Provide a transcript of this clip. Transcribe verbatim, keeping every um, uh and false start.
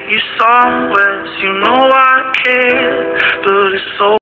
you somewhere. You know I care, but it's so